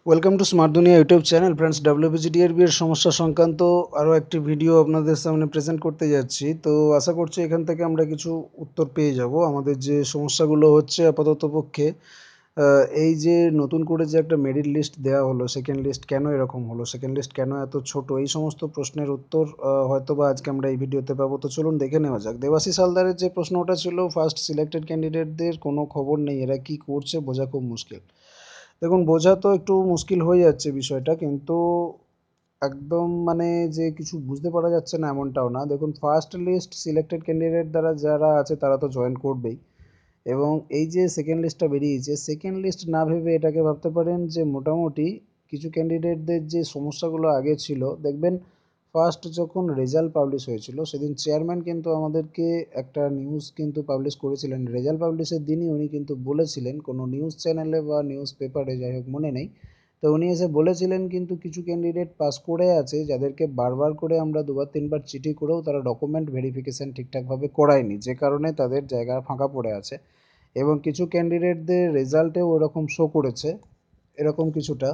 Welcome to smart দুনিয়া YouTube channel. Friends, WBGDRB এর সমস্যা সংক্রান্ত আরও একটি ভিডিও আপনাদের সামনে প্রেজেন্ট করতে যাচ্ছি। তো আশা করছি এখান থেকে আমরা কিছু উত্তর পেয়ে যাব আমাদের যে সমস্যাগুলো হচ্ছে আপাতত পক্ষে। এই যে নতুন করে যে একটা মেরিট লিস্ট দেওয়া হলো, সেকেন্ড লিস্ট কেন এরকম হলো, সেকেন্ড লিস্ট কেন এত ছোট, এই সমস্ত প্রশ্নের উত্তর হয়তো বা আজকে আমরা এই ভিডিওতে পাবো। তো চলুন দেখে নেওয়া যাক। দেবাশিস হালদারের যে প্রশ্নটা ছিল, ফার্স্ট সিলেক্টেড ক্যান্ডিডেটদের কোনো খবর নেই, এরা কি করছে বোঝা খুব মুশকিল। দেখুন, বোঝা তো একটু মুশকিল হয়ে যাচ্ছে বিষয়টা, কিন্তু একদম মানে যে কিছু বুঝতে পারা যাচ্ছে না এমনটাও না। দেখুন, ফার্স্ট লিস্ট সিলেক্টেড ক্যান্ডিডেট দ্বারা যারা আছে তারা তো জয়েন করবেই, এবং এই যে সেকেন্ড লিস্টটা বেরিয়েছে, সেকেন্ড লিস্ট না ভেবে এটাকে ভাবতে পারেন যে মোটামুটি কিছু ক্যান্ডিডেটদের যে সমস্যাগুলো আগে ছিল, দেখবেন ফার্স্ট যখন রেজাল্ট পাবলিশ হয়েছিল সেদিন চেয়ারম্যান কিন্তু আমাদেরকে একটা নিউজ কিন্তু পাবলিশ করেছিলেন। রেজাল্ট পাবলিশের দিনই উনি কিন্তু বলেছিলেন, কোনো নিউজ চ্যানেলে বা নিউজ পেপারে, যাই হোক মনে নেই, তো উনি এসে বলেছিলেন কিন্তু কিছু ক্যান্ডিডেট পাস করে আছে যাদেরকে বারবার করে আমরা দুবার তিনবার চিঠি করেও তারা ডকুমেন্ট ভেরিফিকেশান ঠিকঠাকভাবে করায়নি, যে কারণে তাদের জায়গা ফাঁকা পড়ে আছে। এবং কিছু ক্যান্ডিডেটদের রেজাল্টেও ওরকম শো করেছে, এরকম কিছুটা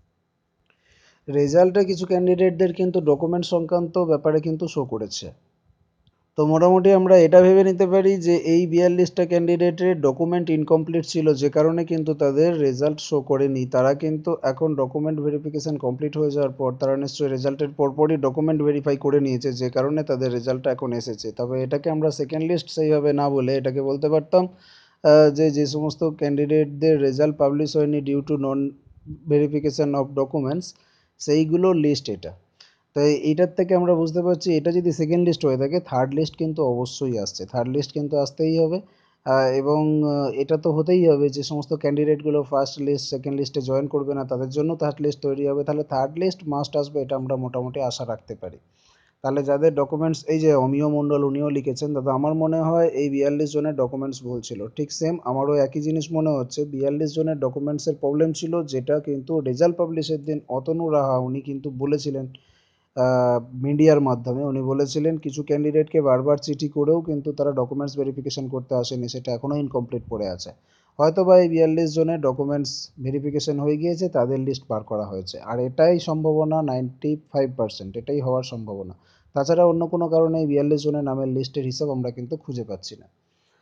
রেজাল্টে কিছু ক্যান্ডিডেটদের কিন্তু ডকুমেন্ট সংক্রান্ত ব্যাপারে কিন্তু শো করেছে। তো মোটামুটি আমরা এটা ভেবে নিতে পারি যে এই 42টা ক্যান্ডিডেটের ডকুমেন্ট ইনকমপ্লিট ছিল, যে কারণে কিন্তু তাদের রেজাল্ট শো করেনি। তারা কিন্তু এখন ডকুমেন্ট ভেরিফিকেশান কমপ্লিট হয়ে যাওয়ার পর তারা নিশ্চয়ই রেজাল্টের পরপরই ডকুমেন্ট ভেরিফাই করে নিয়েছে, যে কারণে তাদের রেজাল্টটা এখন এসেছে। তবে এটাকে আমরা সেকেন্ড লিস্ট সেইভাবে না বলে এটাকে বলতে পারতাম যে সমস্ত ক্যান্ডিডেটদের রেজাল্ট পাবলিশ হয়নি due to non verification of documents, সেইগুলো লিস্ট এটা। তো এইটার থেকে আমরা বুঝতে পারছি এটা যদি সেকেন্ড লিস্ট হয়ে থাকে, থার্ড লিস্ট কিন্তু অবশ্যই আসছে, থার্ড লিস্ট কিন্তু আসতেই হবে। এবং এটা তো হতেই হবে, যে সমস্ত ক্যান্ডিডেটগুলো ফার্স্ট লিস্ট সেকেন্ড লিস্টে জয়েন করবে না তাদের জন্য থার্ড লিস্ট তৈরি হবে, তাহলে থার্ড লিস্ট মাস্ট আসবে, এটা আমরা মোটামুটি আশা রাখতে পারি। তাহলে যাদের ডকুমেন্টস, এই যে অমিয় মণ্ডল উনিও লিখেছেন, দাদা আমার মনে হয় এই 42 জনের ডকুমেন্টস ভুল ছিল। ঠিক সেম আমারও একই জিনিস মনে হচ্ছে, 42 জনের ডকুমেন্টসের প্রবলেম ছিল, যেটা কিন্তু রেজাল্ট পাবলিশের দিন অতনু রাহা উনি কিন্তু বলেছিলেন মিডিয়ার মাধ্যমে। উনি বলেছিলেন কিছু ক্যান্ডিডেটকে বারবার চিঠি করেও কিন্তু তারা ডকুমেন্টস ভেরিফিকেশন করতে আসেনি, সেটা এখনও ইনকমপ্লিট পড়ে আছে। হয়তো বা এই 42 জনের ডকুমেন্টস ভেরিফিকেশন হয়ে গিয়েছে, তাদের লিস্ট বার করা হয়েছে, আর এটাই সম্ভাবনা 95%, এটাই হওয়ার সম্ভাবনা। তাছাড়া অন্য কোনো কারণে এই 42 জনের নামের লিস্টের হিসাব আমরা কিন্তু খুঁজে পাচ্ছি না।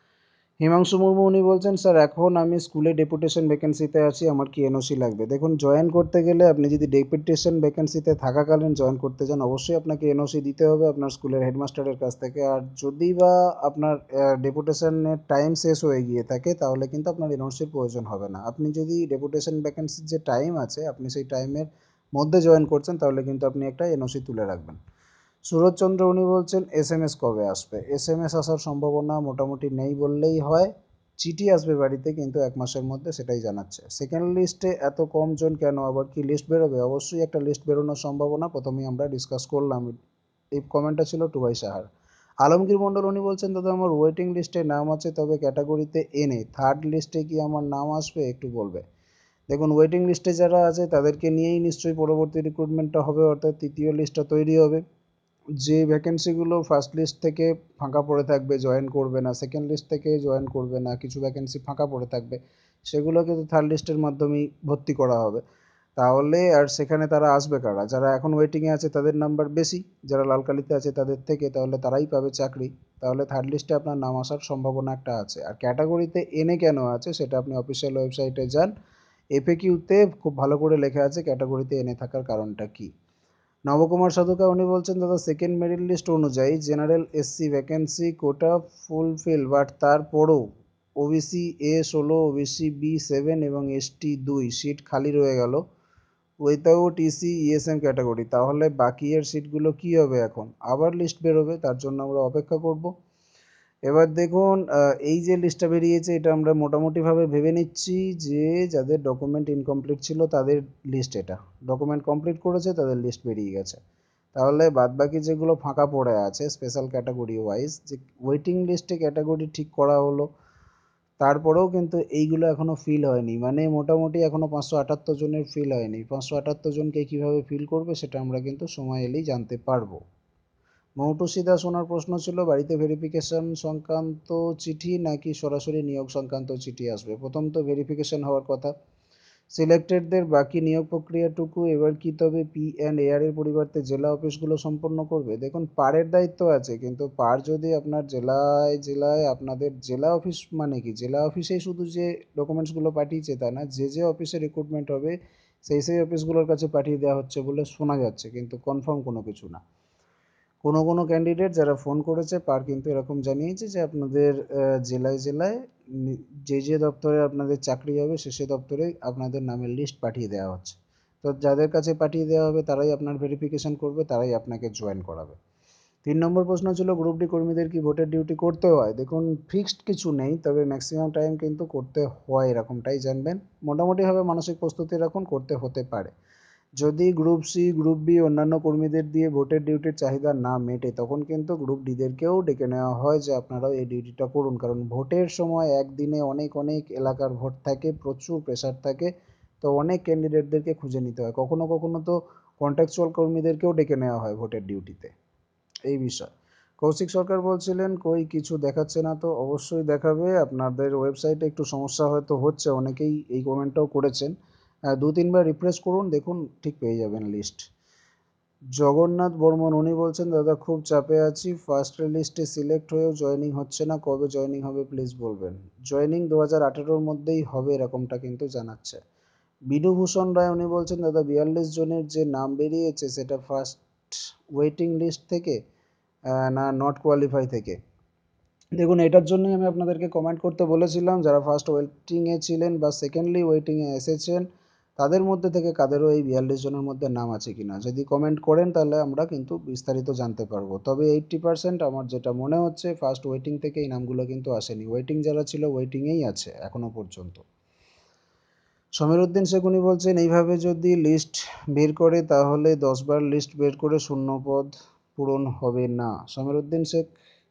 হিমাংশু মুর্মু উনি বলছেন, স্যার এখন আমি স্কুলে ডেপুটেশন ভ্যাকেন্সিতে আছি, আমার কি এনওসি লাগবে? দেখুন, জয়েন করতে গেলে আপনি যদি ডেপুটেশন ভ্যাকেন্সিতে থাকাকালীন জয়েন করতে চান, অবশ্যই আপনাকে এনওসি দিতে হবে আপনার স্কুলের হেডমাস্টারের কাছ থেকে। আর যদি বা আপনার ডেপুটেশনের টাইম শেষ হয়ে গিয়ে থাকে, তাহলে কিন্তু আপনার এনওসির প্রয়োজন হবে না। আপনি যদি ডেপুটেশন ভ্যাকেন্সির যে টাইম আছে আপনি সেই টাইমের মধ্যে জয়েন করছেন, তাহলে কিন্তু আপনি একটা এনওসি তুলে রাখবেন। সুরজচন্দ্র উনি বলছেন এসএমএস কবে আসবে? এসএমএস আসার সম্ভাবনা মোটামুটি নেই বললেই হয়। চিঠি আসবে বাড়িতে, কিন্তু 1 মাসের মধ্যে, সেটাই জানাচ্ছে। সেকেন্ড লিস্টে এত কম জন কেন? আবার কি লিস্ট বেরোবে? অবশ্যই একটা লিস্ট বেরোনোর সম্ভাবনা প্রথমেই আমরা ডিসকাস করলাম। এই কমেন্টটা ছিল টুবাই সাহার। আলমগীর মণ্ডল উনি বলছেন, দাদা আমার ওয়েটিং লিস্টে নাম আছে, তবে ক্যাটাগরিতে এনে থার্ড লিস্টে কি আমার নাম আসবে, একটু বলবে? দেখুন, ওয়েটিং লিস্টে যারা আছে তাদেরকে নিয়েই নিশ্চয়ই পরবর্তী রিক্রুটমেন্টটা হবে, অর্থাৎ তৃতীয় লিস্টটা তৈরি হবে। যে ভ্যাকেন্সিগুলো ফার্স্ট লিস্ট থেকে ফাঁকা পড়ে থাকবে, জয়েন করবে না, সেকেন্ড লিস্ট থেকে জয়েন করবে না, কিছু ভ্যাকেন্সি ফাঁকা পড়ে থাকবে, সেগুলোকে তো থার্ড লিস্টের মাধ্যমেই ভর্তি করা হবে। তাহলে আর সেখানে তারা আসবে কারা? যারা এখন ওয়েটিংয়ে আছে তাদের নাম্বার বেশি, যারা লালকালিতে আছে তাদের থেকে, তাহলে তারাই পাবে চাকরি। তাহলে থার্ড লিস্টে আপনার নাম আসার সম্ভাবনা একটা আছে। আর ক্যাটাগরিতে এনে কেন আছে সেটা আপনি অফিসিয়াল ওয়েবসাইটে যান, এফএকিউতে খুব ভালো করে লেখা আছে ক্যাটাগরিতে এনে থাকার কারণটা কী। নবকুমার সাধুকা উনি বলছেন, দাদা সেকেন্ড মেরিট লিস্ট অনুযায়ী general SC vacancy quota fulfil, but তারপরও ওবিসি এ 16, ওবিসি বি 7 এবং এসটি 2 সিট খালি রয়ে গেল উইথাউট ইসি ইএসএম ক্যাটাগরি। তাহলে বাকি এর সিটগুলো কি হবে? এখন আবার লিস্ট বেরোবে, তার জন্য আমরা অপেক্ষা করব। এবার দেখুন, এই যে লিস্টটা বেরিয়েছে এটা আমরা মোটামুটিভাবে ভেবে নিচ্ছি যে যাদের ডকুমেন্ট ইনকমপ্লিট ছিল তাদের লিস্ট এটা। ডকুমেন্ট কমপ্লিট করেছে, তাদের লিস্ট বেরিয়ে গেছে। তাহলে বাদবাকি যেগুলো ফাঁকা পড়ে আছে স্পেশাল ক্যাটাগরি ওয়াইজ, যে ওয়েটিং লিস্টে ক্যাটাগরি ঠিক করা হলো, তারপরেও কিন্তু এইগুলো এখনও ফিল হয়নি, মানে মোটামুটি এখনও 578 জনের ফিল হয়নি। 578 জনকে কীভাবে ফিল করবে সেটা আমরা কিন্তু সময় এলেই জানতে পারবো। মৌটুসি দাস ওনার প্রশ্ন ছিল, বাড়িতে ভেরিফিকেশন সংক্রান্ত চিঠি নাকি সরাসরি নিয়োগ সংক্রান্ত চিঠি আসবে? প্রথম তো ভেরিফিকেশন হওয়ার কথা, সিলেক্টেডদের বাকি নিয়োগ প্রক্রিয়াটুকু এবার কি তবে P&AR এর পরিবর্তে জেলা অফিসগুলো সম্পন্ন করবে? দেখুন, পারের দায়িত্ব আছে, কিন্তু পার যদি আপনার জেলায় জেলায় আপনাদের জেলা অফিস মানে কি, জেলা অফিসেই শুধু যে ডকুমেন্টসগুলো পাঠিয়েছে তা না, যে অফিসে রিক্রুটমেন্ট হবে সেই অফিসগুলোর কাছে পাঠিয়ে দেওয়া হচ্ছে বলে শোনা যাচ্ছে, কিন্তু কনফার্ম কোনো কিছু না। কোনো ক্যান্ডিডেট যারা ফোন করেছে পার কিন্তু এরকম জানিয়েছে যে আপনাদের জেলায় জেলায় যে দপ্তরে আপনাদের চাকরি হবে সে দপ্তরে আপনাদের নামের লিস্ট পাঠিয়ে দেওয়া হচ্ছে। তো যাদের কাছে পাঠিয়ে দেওয়া হবে তারাই আপনার ভেরিফিকেশন করবে, তারাই আপনাকে জয়েন করাবে। 3 নম্বর প্রশ্ন ছিল গ্রুপ ডি কর্মীদের কি ভোটের ডিউটি করতে হয়? দেখুন, ফিক্সড কিছু নেই, তবে ম্যাক্সিমাম টাইম কিন্তু করতে হয় এরকমটাই জানবেন। মোটামুটিভাবে মানসিক প্রস্তুতি রাখুন, করতে হতে পারে। যদি গ্রুপ সি, গ্রুপ বি অন্যান্য কর্মীদের দিয়ে ভোটের ডিউটির চাহিদা না মেটে তখন কিন্তু গ্রুপ ডিদেরকেও ডেকে নেওয়া হয় যে আপনারাও এই ডিউটিটা করুন, কারণ ভোটের সময় একদিনে অনেক অনেক এলাকার ভোট থাকে, প্রচুর প্রেশার থাকে, তো অনেক ক্যান্ডিডেটদেরকে খুঁজে নিতে হয়। কখনো কখনো তো কন্ট্রাকচুয়াল কর্মীদেরকেও ডেকে নেওয়া হয় ভোটের ডিউটিতে। এই বিষয়। কৌশিক সরকার বলছিলেন কই কিছু দেখাচ্ছে না, তো অবশ্যই দেখাবে। আপনাদের ওয়েবসাইটে একটু সমস্যা হয়তো হচ্ছে, অনেকেই এই কমেন্টটাও করেছেন। 2-3 বার রিফ্রেশ করুন, দেখুন ঠিক পেয়ে যাবেন লিস্ট। জগন্নাথ বর্মন উনি বলছেন দাদা খুব চাপে আছি, ফার্স্ট লিস্টে সিলেক্ট হয়েও জয়েনিং হচ্ছে না, কবে জয়েনিং হবে প্লিজ বলবেন। জয়েনিং 2018-র মধ্যেই হবে এরকমটা কিন্তু জানাচ্ছে। বিধুভূষণ রায় উনি বলছেন দাদা 42 জনের যে নাম বেরিয়েছে সেটা ফার্স্ট ওয়েটিং লিস্ট থেকে না নট কোয়ালিফাই থেকে? দেখুন, এটার জন্যই আমি আপনাদেরকে কমেন্ট করতে বলেছিলাম, যারা ফার্স্ট ওয়েটিংয়ে ছিলেন বা সেকেন্ডলি ওয়েটিংয়ে এসেছেন তাদের মধ্যে থেকে কাদেরও এই 42 জনের মধ্যে নাম আছে কিনা যদি কমেন্ট করেন তাহলে আমরা কিন্তু বিস্তারিত জানতে পারবো। তবে 80% আমার যেটা মনে হচ্ছে ফার্স্ট ওয়েটিং থেকে এই নামগুলো কিন্তু আসেনি, ওয়েটিং যারা ছিল ওয়েটিংয়েই আছে এখনো পর্যন্ত। সমীর উদ্দিন শেখ উনি বলছেন এইভাবে যদি লিস্ট বের করে তাহলে 10 বার লিস্ট বের করে শূন্য পদ পূরণ হবে না। সমীর উদ্দিন শেখ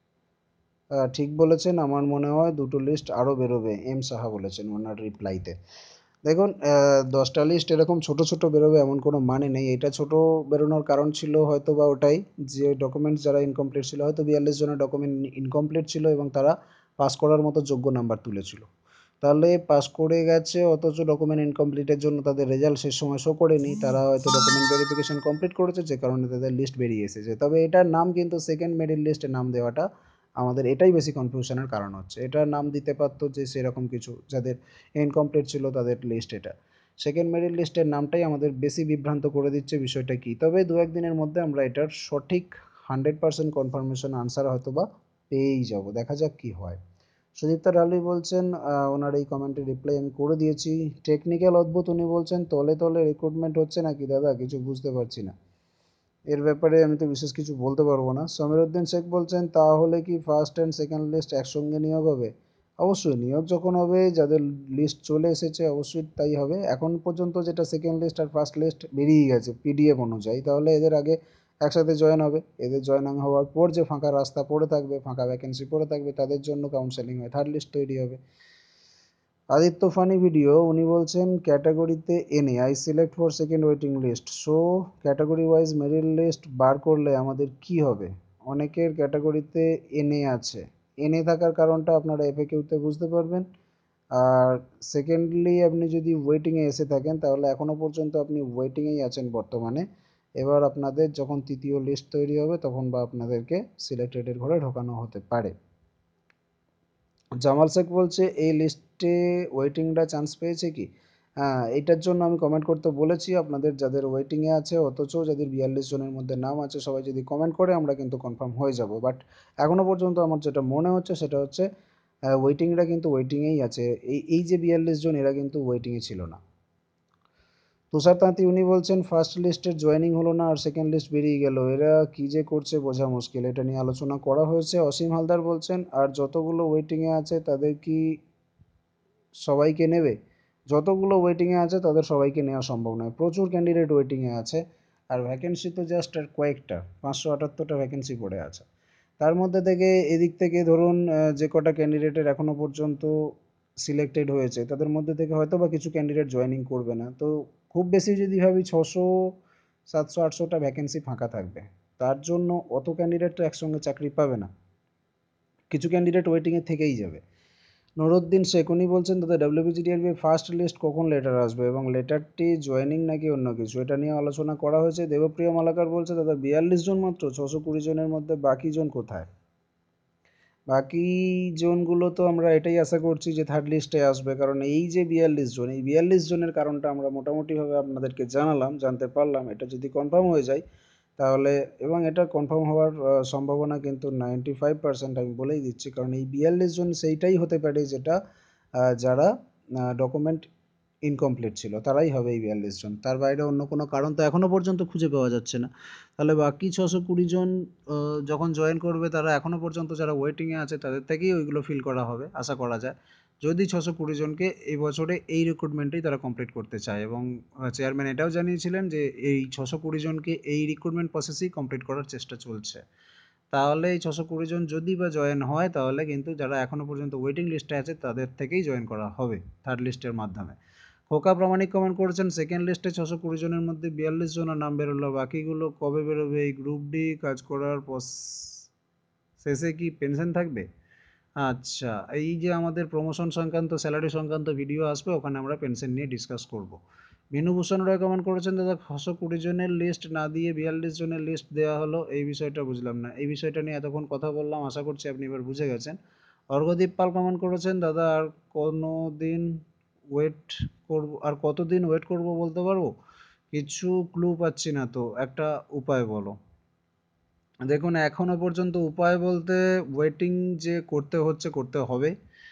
ঠিক বলেছেন, আমার মনে হয় দুটো লিস্ট আরও বেরোবে, এম সাহা বলেছেন ওনার রিপ্লাইতে। দেখুন, 10টা লিস্ট এরকম ছোট ছোট বেরোবে এমন কোনো মানে নেই। এটা ছোট বেরোনোর কারণ ছিল হয়তো বা ওটাই যে ডকুমেন্টস যারা ইনকমপ্লিট ছিল, হয়তো 42 জনের ডকুমেন্ট ইনকমপ্লিট ছিল এবং তারা পাস করার মতো যোগ্য নাম্বার তুলেছিল। তাহলে পাস করে গেছে অথচ ডকুমেন্ট ইনকমপ্লিটের জন্য তাদের রেজাল্ট শেষ সময় শো করেনি, তারা হয়তো ডকুমেন্ট ভেরিফিকেশন কমপ্লিট করেছে যে কারণে তাদের লিস্ট বেরিয়ে এসেছে। তবে এটার নাম কিন্তু সেকেন্ড মেরিট লিস্টে নাম দেওয়াটা আমাদের এটাই বেশি কনফিউশনের কারণ হচ্ছে। এটার নাম দিতে পারতো যে সেরকম কিছু যাদের ইনকমপ্লিট ছিল তাদের লিস্ট, এটা সেকেন্ড মেরিট লিস্টের নামটাই আমাদের বেশি বিভ্রান্ত করে দিচ্ছে বিষয়টা কি। তবে 2-1 দিনের মধ্যে আমরা এটার সঠিক 100% কনফার্মেশন আনসার হয়তো বা পেয়েই যাব, দেখা যাক কি হয়। সুদীপ্তা রালি বলছেন ওনার এই কমেন্টের রিপ্লাই আমি করে দিয়েছি। টেকনিক্যাল অদ্ভুত উনি বলছেন তলে তলে রিক্রুটমেন্ট হচ্ছে নাকি দাদা, কিছু বুঝতে পারছি না, এর ব্যাপারে আমি তো বিশেষ কিছু বলতে পারবো না। সমীর উদ্দিন শেখ বলছেন তাহলে কি ফার্স্ট অ্যান্ড সেকেন্ড লিস্ট একসঙ্গে নিয়োগ হবে? অবশ্যই নিয়োগ যখন হবে যাদের লিস্ট চলে এসেছে অবশ্যই তাই হবে। এখন পর্যন্ত যেটা সেকেন্ড লিস্ট আর ফার্স্ট লিস্ট বেরিয়ে গেছে পিডিএফ অনুযায়ী, তাহলে এদের আগে একসাথে জয়েন হবে। এদের জয়েন হওয়ার পর যে ফাঁকা রাস্তা পড়ে থাকবে, ফাঁকা ভ্যাকেন্সি পড়ে থাকবে, তাদের জন্য কাউন্সেলিং হয়ে থার্ড লিস্ট তৈরি হবে। আদিত্য ফানি ভিডিও উনি বলছেন ক্যাটাগরিতে এনে I select for second waiting list, so category wise merit list বার করলে আমাদের কি হবে? অনেকের ক্যাটাগরিতে এনে আছে, এনে থাকার কারণটা আপনারা এফএকিউতে বুঝতে পারবেন। আর সেকেন্ডলি আপনি যদি ওয়েটিংয়ে এসে থাকেন তাহলে এখনও পর্যন্ত আপনি ওয়েটিংয়েই আছেন বর্তমানে। এবার আপনাদের যখন তৃতীয় লিস্ট তৈরি হবে তখন বা আপনাদেরকে সিলেক্টেডের ঘরে ঢোকানো হতে পারে। জামাল শেখ বলছে এই লিস্টে ওয়েটিংরা চান্স পেয়েছে কি? হ্যাঁ, এইটার জন্য আমি কমেন্ট করতে বলেছি আপনাদের, যাদের ওয়েটিংয়ে আছে অথচ যাদের 42 জনের মধ্যে নাম আছে সবাই যদি কমেন্ট করে আমরা কিন্তু কনফার্ম হয়ে যাব। বাট এখনও পর্যন্ত আমার যেটা মনে হচ্ছে সেটা হচ্ছে ওয়েটিংরা কিন্তু ওয়েটিংয়েই আছে। এই যে 42 জন এরা কিন্তু ওয়েটিংয়ে ছিল না। তুষার তাঁতি উনি বলছেন ফার্স্ট লিস্টের জয়েনিং হলো না আর সেকেন্ড লিস্ট বেরিয়ে গেল, এরা কী যে করছে বোঝা মুশকিল, এটা নিয়ে আলোচনা করা হয়েছে। অসীম হালদার বলছেন আর যতগুলো ওয়েটিংয়ে আছে তাদের কি সবাইকে নেবে? যতগুলো ওয়েটিংয়ে আছে তাদের সবাইকে নেওয়া সম্ভব নয়, প্রচুর ক্যান্ডিডেট ওয়েটিংয়ে আছে। আর ভ্যাকেন্সি তো জাস্ট আর কয়েকটা, 578টা ভ্যাকেন্সি পড়ে আছে। তার মধ্যে থেকে এদিক থেকে ধরুন যে কটা ক্যান্ডিডেটের এখনও পর্যন্ত সিলেক্টেড হয়েছে তাদের মধ্যে থেকে হয়তো বা কিছু ক্যান্ডিডেট জয়েনিং করবে না, তো খুব বেশি যদি ভাবি 600 700 800টা ভ্যাকেন্সি ফাঁকা থাকবে। তার জন্য অত ক্যান্ডিডেট তো একসঙ্গে চাকরি পাবে না, কিছু ক্যান্ডিডেট ওয়েটিংয়ে থেকেই যাবে। নুরুদ্দিন শেখ উনি বলছেন দাদা WBGDRB ফার্স্ট লিস্ট কখন লেটার আসবে এবং লেটারটি জয়েনিং নাকি অন্য কিছু, এটা নিয়ে আলোচনা করা হয়েছে। দেবপ্রিয় মালাকার বলছে দাদা 42 জন মাত্র, 620 জনের মধ্যে বাকি জন কোথায়? বাকি জনগুলো তো আমরা এটাই আশা করছি যে থার্ড লিস্টে আসবে, কারণ এই যে 42 জন, এই 42 জনের কারণটা আমরা মোটামুটিভাবে আপনাদেরকে জানালাম, জানতে পারলাম। এটা যদি কনফার্ম হয়ে যায় তাহলে, এবং এটা কনফার্ম হওয়ার সম্ভাবনা কিন্তু 95% আমি বলেই দিচ্ছি, কারণ এই 42 জন সেইটাই হতে পারে যেটা যারা ডকুমেন্ট ইনকমপ্লিট ছিল তারাই হবে এই 42 জন। তার বাইরে অন্য কোনো কারণ তো এখনও পর্যন্ত খুঁজে পাওয়া যাচ্ছে না। তাহলে বাকি 620 জন যখন জয়েন করবে তারা এখনও পর্যন্ত যারা ওয়েটিংয়ে আছে তাদের থেকেই ওইগুলো ফিল করা হবে আশা করা যায়, যদি 620 জনকে এই বছরে এই রিক্রুটমেন্টেই তারা কমপ্লিট করতে চায়। এবং চেয়ারম্যান এটাও জানিয়েছিলেন যে এই 620 জনকে এই রিক্রুটমেন্ট প্রসেসেই কমপ্লিট করার চেষ্টা চলছে। তাহলে এই 620 জন যদি বা জয়েন হয় তাহলে কিন্তু যারা এখনও পর্যন্ত ওয়েটিং লিস্টে আছে তাদের থেকেই জয়েন করা হবে থার্ড লিস্টের মাধ্যমে। খোকা প্রামাণিক কমেন্ট করেছেন সেকেন্ড লিস্টে 620 জনের মধ্যে 42 জনের নাম বেরোলো, বাকিগুলো কবে বেরোবে? এই গ্রুপ ডি কাজ করার শেষে কি পেনশন থাকবে? আচ্ছা, এই যে আমাদের প্রমোশন সংক্রান্ত স্যালারি সংক্রান্ত ভিডিও আসবে, ওখানে আমরা পেনশন নিয়ে ডিসকাস করব। বিনুভূষণ রায় কমেন্ট করেছেন দাদা 620 জনের লিস্ট না দিয়ে 42 জনের লিস্ট দেওয়া হলো, এই বিষয়টা বুঝলাম না। এই বিষয়টা নিয়ে এতক্ষণ কথা বললাম, আশা করছি আপনি এবার বুঝে গেছেন। অর্ঘদীপ পাল কমেন্ট করেছেন দাদা দিন ওয়েট আর কতদিন ওয়েট করব বলতে পারবো? কিছু ক্লু পাচ্ছি না তো, একটা উপায় বলো। দেখুন এখনো পর্যন্ত উপায় বলতে ওয়েটিং যে করতে হচ্ছে, করতে হবে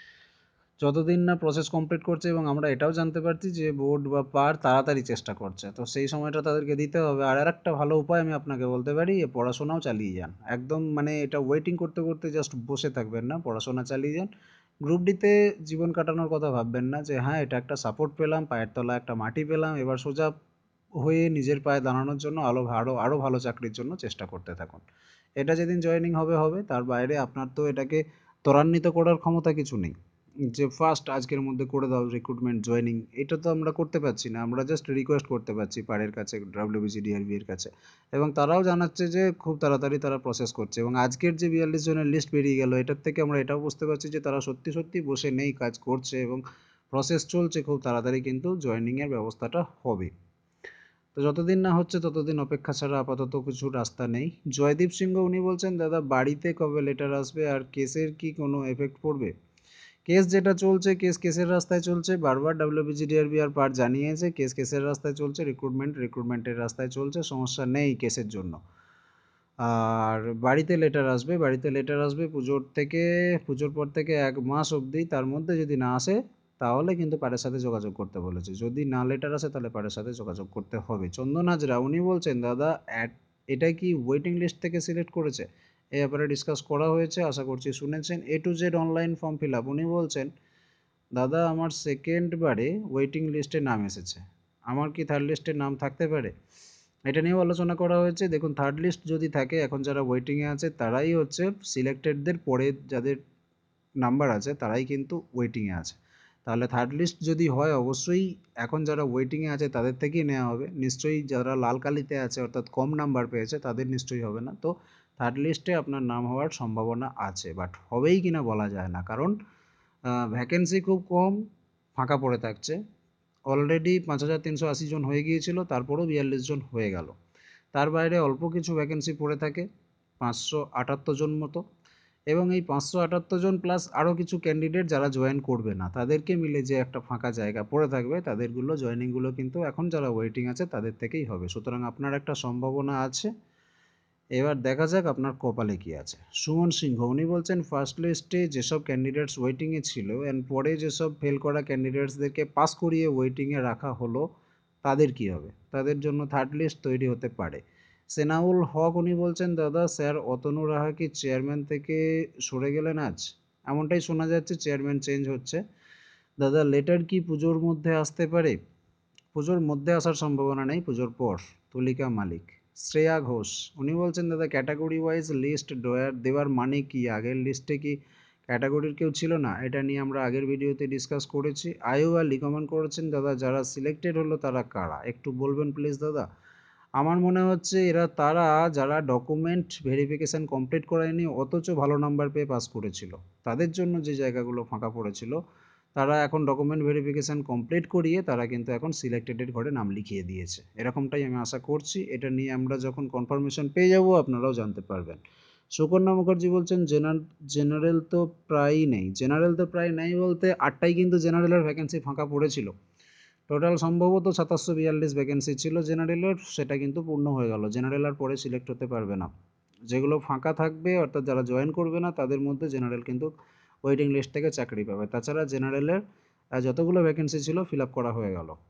যতদিন না প্রসেস কমপ্লিট করছে, এবং আমরা এটাও জানতে পারছি যে বোর্ড বা পার তাড়াতাড়ি চেষ্টা করছে, তো সেই সময়টা তাদেরকে দিতে হবে। আর একটা ভালো উপায় আমি আপনাকে বলতে পারি, পড়াশোনাও চালিয়ে যান একদম, মানে এটা ওয়েটিং করতে করতে জাস্ট বসে থাকবেন না, পড়াশোনা চালিয়ে যান। গ্রুপ ডিতে জীবন কাটানোর কথা ভাববেন না যে হ্যাঁ এটা একটা সাপোর্ট পেলাম, পায়ের তলায় একটা মাটি পেলাম, এবার সোজা হয়ে নিজের পায়ে দাঁড়ানোর জন্য আরও ভালো চাকরির জন্য চেষ্টা করতে থাকুন। এটা যেদিন জয়েনিং হবে হবে, তার বাইরে আপনার তো এটাকে ত্বরান্বিত করার ক্ষমতা কিছু নেই যে ফার্স্ট আজকের মধ্যে করে দাও রিক্রুটমেন্ট জয়েনিং, এটা তো আমরা করতে পারছি না। আমরা জাস্ট রিকোয়েস্ট করতে পারছি পাড়ের কাছে, WBGDRB এর কাছে, এবং তারাও জানাচ্ছে যে খুব তাড়াতাড়ি তারা প্রসেস করছে। এবং আজকের যে 42 জনের লিস্ট বেরিয়ে গেল, এটার থেকে আমরা এটাও বুঝতে পারছি যে তারা সত্যি সত্যি বসে নেই, কাজ করছে এবং প্রসেস চলছে, খুব তাড়াতাড়ি কিন্তু জয়েনিংয়ের ব্যবস্থাটা হবে। তো যতদিন না হচ্ছে ততদিন অপেক্ষা ছাড়া আপাতত কিছু রাস্তা নেই। জয়দীপ সিংহ উনি বলছেন দাদা বাড়িতে কবে লেটার আসবে আর কেসের কি কোনো এফেক্ট পড়বে? কেস যেটা চলছে, কেসের রাস্তায় চলছে, বারবার WBGDRB আর পার জানিয়েছে কেসের রাস্তায় চলছে, রিক্রুটমেন্টের রাস্তায় চলছে, সমস্যা নেই কেসের জন্য। আর বাড়িতে লেটার আসবে পুজোর পর থেকে 1 মাস অবধি, তার মধ্যে যদি না আসে তাহলে কিন্তু পাড়ের সাথে যোগাযোগ করতে বলেছে। যদি না লেটার আসে তাহলে পাড়ের সাথে যোগাযোগ করতে হবে। চন্দন হাজরা উনি বলছেন দাদা এটা কি ওয়েটিং লিস্ট থেকে সিলেক্ট করেছে? এ ব্যাপারে ডিসকাস করা হয়েছে, আশা করছি শুনেছেন। A to Z online form fill up উনি বলছেন দাদা আমার সেকেন্ড বারে ওয়েটিং লিস্টে নাম এসেছে, আমার কি থার্ড লিস্টে নাম থাকতে পারে? এটা নিয়েও আলোচনা করা হয়েছে। দেখুন থার্ড লিস্ট যদি থাকে, এখন যারা ওয়েটিংয়ে আছে তারাই হচ্ছে সিলেক্টেডদের পরে যাদের নাম্বার আছে তারাই কিন্তু ওয়েটিংয়ে আছে। তাহলে থার্ড লিস্ট যদি হয় অবশ্যই এখন যারা ওয়েটিংয়ে আছে তাদের থেকেই নেওয়া হবে, নিশ্চয়ই যারা লাল কালিতে আছে অর্থাৎ কম নাম্বার পেয়েছে তাদের নিশ্চয়ই হবে না। তো থার্ড লিস্টে আপনার নাম হওয়ার সম্ভাবনা আছে, বাট হবেই কিনা বলা যায় না, কারণ ভ্যাকেন্সি খুব কম, ফাঁকা পড়ে থাকছে। অলরেডি 5380 জন হয়ে গিয়েছিল, তারপরেও 42 জন হয়ে গেল। তার বাইরে অল্প কিছু ভ্যাকেন্সি পড়ে থাকে 578 জন মতো, এবং এই 578 জন প্লাস আরও কিছু ক্যান্ডিডেট যারা জয়েন করবে না, তাদেরকে মিলে যে একটা ফাঁকা জায়গা পড়ে থাকবে, তাদেরগুলো জয়েনিংগুলো কিন্তু এখন যারা ওয়েটিং আছে তাদের থেকেই হবে। সুতরাং আপনার একটা সম্ভাবনা আছে, এবার দেখা যাক আপনার কপালে কি আছে। সুমন সিংহ উনি বলছেন ফার্স্ট লিস্টে যেসব ক্যান্ডিডেটস ওয়েটিংয়ে ছিল অ্যান্ড পরে যেসব ফেল করা ক্যান্ডিডেটসদেরকে পাস করিয়ে ওয়েটিংয়ে রাখা হলো, তাদের কি হবে? তাদের জন্য থার্ড লিস্ট তৈরি হতে পারে। সেনাউল হক উনি বলছেন দাদা স্যার অতনু রাহা কি চেয়ারম্যান থেকে সরে গেলেন আজ? এমনটাই শোনা যাচ্ছে, চেয়ারম্যান চেঞ্জ হচ্ছে। দাদা লেটার কি পুজোর মধ্যে আসতে পারে? পুজোর মধ্যে আসার সম্ভাবনা নেই, পুজোর পর। তুলিকা মালিক। শ্রেয়া ঘোষ উনি বলছেন দাদা ক্যাটাগরি ওয়াইজ লিস্ট দেওয়ার মানে কি? আগের লিস্টে কি ক্যাটাগরির কেউ ছিল না? এটা নিয়ে আমরা আগের ভিডিওতে ডিসকাস করেছি। আয়ু আলী কমেন্ট করেছেন দাদা যারা সিলেক্টেড হলো তারা কারা, একটু বলবেন প্লিজ দাদা। আমার মনে হচ্ছে তারা যারা ডকুমেন্ট ভেরিফিকেশান কমপ্লিট করায়নি অথচ ভালো নাম্বার পেয়ে পাস করেছিল, তাদের জন্য যে জায়গাগুলো ফাঁকা পড়েছিল তারা এখন ডকুমেন্ট ভেরিফিকেশান কমপ্লিট করিয়ে তারা কিন্তু এখন সিলেক্টেডের ঘরে নাম লিখিয়ে দিয়েছে। এরকমটাই আমি আশা করছি। এটা নিয়ে আমরা যখন কনফার্মেশন পেয়ে যাব আপনারাও জানতে পারবেন। সুকন্যা মুখার্জি বলছেন জেনারেল তো প্রায়ই নেই। জেনারেল তো প্রায় নেই বলতে 8টাই কিন্তু জেনারেলের ভ্যাকেন্সি ফাঁকা পড়েছিল। টোটাল সম্ভবত ৭৭৪২ ভ্যাকেন্সি ছিল জেনারেলের, সেটা কিন্তু পূর্ণ হয়ে গেল। জেনারেল আর পরে সিলেক্ট হতে পারবে না। যেগুলো ফাঁকা থাকবে অর্থাৎ যারা জয়েন করবে না তাদের মধ্যে জেনারেল কিন্তু ওয়েটিং লিস্ট থেকে চাকরি পাবে। তাছাড়া জেনারেলের যতগুলো ভ্যাকেন্সি ছিল ফিল আপ করা হয়ে গেল।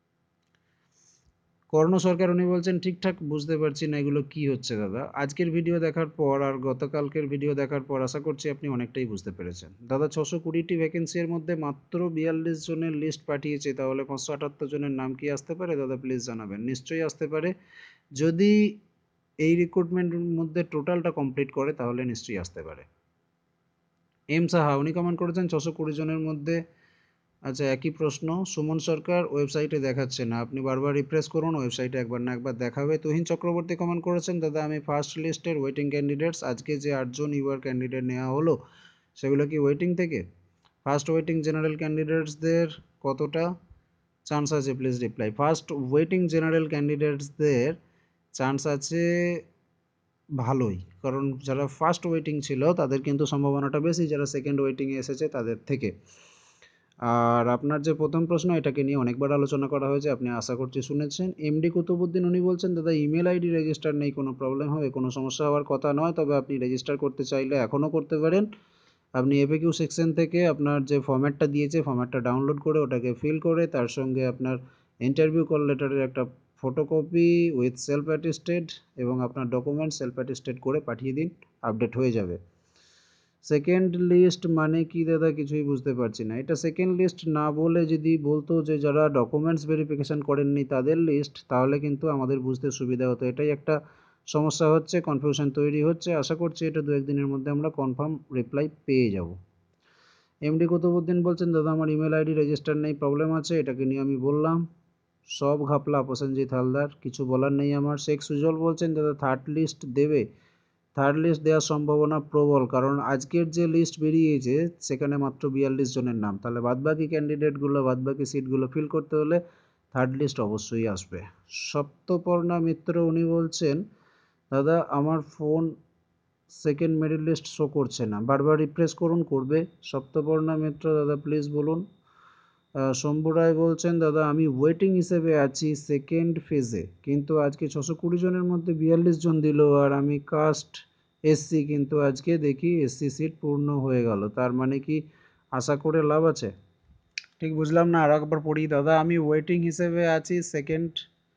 কর্ণ সরকার উনি বলছেন ঠিকঠাক বুঝতে পারছি না এগুলো কি হচ্ছে দাদা। আজকের ভিডিও দেখার পর আর গতকালকের ভিডিও দেখার পর আশা করছি আপনি অনেকটাই বুঝতে পেরেছেন। দাদা 620টি ভ্যাকেন্সির মধ্যে মাত্র 42 জনের লিস্ট পাঠিয়েছে, তাহলে 578 জনের নাম কি আসতে পারে দাদা? প্লিজ জানাবেন। নিশ্চয়ই আসতে পারে। যদি এই রিক্রুটমেন্টের মধ্যে টোটালটা কমপ্লিট করে তাহলে নিশ্চয়ই আসতে পারে। এম সাহা উনি কমেন্ট করেছেন 620 জনের মধ্যে। আচ্ছা, একই প্রশ্ন। সুমন সরকার ওয়েবসাইটে দেখাচ্ছে না, আপনি বারবার রিফ্রেশ করুন, ওয়েবসাইটে একবার না একবার দেখাবে। তুহিন চক্রবর্তী কমেন্ট করেছেন দাদা আমি ফার্স্ট লিস্টের ওয়েটিং ক্যান্ডিডেটস, আজকে যে 8জন ইউআর ক্যান্ডিডেট নেওয়া হলো সেগুলো কি ওয়েটিং থেকে? ফার্স্ট ওয়েটিং জেনারেল ক্যান্ডিডেটসদের কতটা চান্স আছে please reply. First waiting general ক্যান্ডিডেটসদের চান্স আছে ভালোই, কারণ যারা ফার্স্ট ওয়েটিং ছিল তাদের কিন্তু সম্ভাবনাটা বেশি যারা সেকেন্ড ওয়েটিংয়ে এসেছে তাদের থেকে। আর আপনার যে প্রথম প্রশ্ন এটাকে নিয়ে অনেকবার আলোচনা করা হয়েছে, আপনি আশা করছি শুনেছেন। এমডি কুতুবুদ্দিন উনি বলছেন দাদা ইমেল আইডি রেজিস্টার নেই, কোনো প্রবলেম হবে? কোনো সমস্যা হওয়ার কথা নয়, তবে আপনি রেজিস্টার করতে চাইলে এখনও করতে পারেন। আপনি এফএকিউ সেকশন থেকে আপনার যে ফর্ম্যাটটা দিয়েছে ফর্ম্যাটটা ডাউনলোড করে ওটাকে ফিল করে তার সঙ্গে আপনার ইন্টারভিউ কল লেটারের একটা ফটোকপি উইথ সেলফ অ্যাটেস্টেড এবং আপনার ডকুমেন্ট সেলফ অ্যাটেস্টেড করে পাঠিয়ে দিন, আপডেট হয়ে যাবে। সেকেন্ড লিস্ট মানে কি দাদা কিছুই বুঝতে পারছি না। এটা সেকেন্ড লিস্ট না বলে যদি বলতো যে যারা ডকুমেন্টস ভেরিফিকেশান করেননি তাদের লিস্ট, তাহলে কিন্তু আমাদের বুঝতে সুবিধা হতো। এটাই একটা সমস্যা হচ্ছে, কনফিউশন তৈরি হচ্ছে। আশা করছি এটা 2-1 দিনের মধ্যে আমরা কনফার্ম রিপ্লাই পেয়ে যাব। এমডি কুতুবুদ্দিন বলছেন দাদা আমার ইমেল আইডি রেজিস্টার নেই, প্রবলেম আছে, এটাকে নিয়ে আমি বললাম। সব ঘাপলা প্রসেনজিৎ হালদার, কিছু বলার নেই আমার। শেখ সুজল বলছেন দাদা থার্ড লিস্ট দেবে? থার্ড লিস্ট দেওয়ার সম্ভাবনা প্রবল, কারণ আজকের যে লিস্ট বেরিয়েছে সেখানে মাত্র 42 জনের নাম, তাহলে বাদবাকি ক্যান্ডিডেটগুলো বাদবাকি সিটগুলো ফিল করতে হলে থার্ড লিস্ট অবশ্যই আসবে। সপ্তপর্ণা মিত্র উনি বলছেন দাদা আমার phone second merit list show করছে না, বারবার রিফ্রেশ করুন, করবে। সপ্তপর্ণা মিত্র দাদা প্লিজ বলুন। শম্ভু রায় বলছেন দাদা আমি ওয়েটিং হিসেবে আছি সেকেন্ড ফেজে, কিন্তু আজকে 620 জনের মধ্যে 42 জন দিল আর আমি কাস্ট এসসি, কিন্তু আজকে দেখি এসসি সিট পূর্ণ হয়ে গেল, তার মানে কি আশা করে লাভ আছে? ঠিক বুঝলাম না, আর একবার পড়ি। দাদা আমি ওয়েটিং হিসেবে আছি সেকেন্ড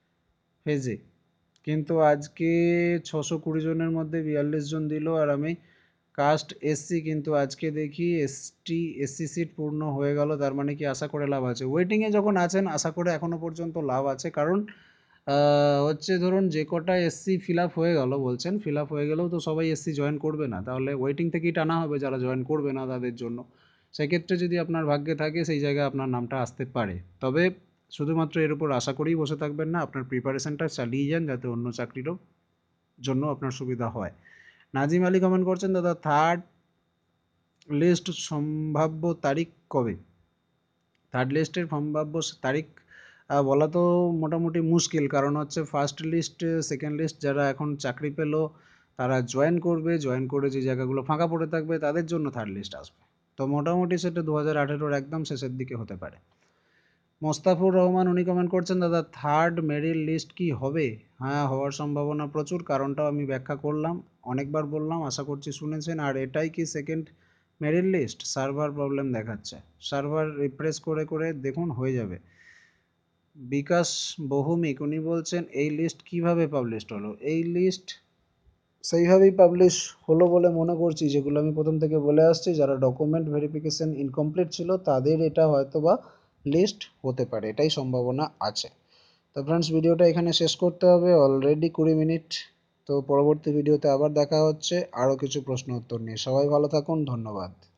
ফেজে, কিন্তু আজকে 620 জনের মধ্যে 42 জন দিল আর আমি কাস্ট এসসি, কিন্তু আজকে দেখি এসসি সিট পূর্ণ হয়ে গেল, তার মানে কি আশা করে লাভ আছে? ওয়েটিংয়ে যখন আছেন আশা করে এখনও পর্যন্ত লাভ আছে, কারণ হচ্ছে ধরুন যে কটা এসসি ফিল আপ হয়ে গেল বলছেন, ফিল আপ হয়ে গেলেও তো সবাই এসসি জয়েন করবে না, তাহলে ওয়েটিং থেকেই টানা হবে যারা জয়েন করবে না তাদের জন্য। সেক্ষেত্রে যদি আপনার ভাগ্যে থাকে সেই জায়গায় আপনার নামটা আসতে পারে, তবে শুধুমাত্র এর উপর আশা করেই বসে থাকবেন না, আপনার প্রিপারেশনটা চালিয়ে যান যাতে অন্য চাকরিরও জন্য আপনার সুবিধা হয়। নাজিম আলী কমেন্ট করছেন দাদা থার্ড লিস্ট সম্ভাব্য তারিখ কবে? থার্ড লিস্টের সম্ভাব্য তারিখ বলা তো মোটামুটি মুশকিল, কারণ হচ্ছে ফার্স্ট লিস্ট সেকেন্ড লিস্ট যারা এখন চাকরি পেলো তারা জয়েন করবে, জয়েন করে যে জায়গাগুলো ফাঁকা পড়ে থাকবে তাদের জন্য থার্ড লিস্ট আসবে, তো মোটামুটি সেটা 2018-র একদম শেষের দিকে হতে পারে। মোস্তাফুর রহমান উনি কমেন্ট করছেন দাদা থার্ড মেরিট লিস্ট কি হবে? হ্যাঁ হওয়ার সম্ভাবনা প্রচুর, কারণটাও আমি ব্যাখ্যা করলাম, অনেকবার বললাম, আশা করছি শুনেছেন। আর এটাই কি second merit list? Server problem দেখাচ্ছে, সার্ভার রিফ্রেশ করে করে দেখুন হয়ে যাবে। বিকাশ বহুমিক উনি বলছেন এই লিস্ট কিভাবে পাবলিশড হলো? এই লিস্ট সেইভাবেই পাবলিশ হলো বলে মনে করছি, যেগুলো আমি প্রথম থেকে বলে আসছি, যারা ডকুমেন্ট ভেরিফিকেশন ইনকমপ্লিট ছিল তাদের এটা হয়তো বা লিস্ট হতে পারে, এটাই সম্ভাবনা আছে। তো ফ্রেন্ডস ভিডিওটা এখানে শেষ করতে হবে, অলরেডি 20 মিনিট। তো পরবর্তী ভিডিওতে আবার দেখা হচ্ছে আরও কিছু প্রশ্ন উত্তর নিয়ে। সবাই ভালো থাকুন, ধন্যবাদ।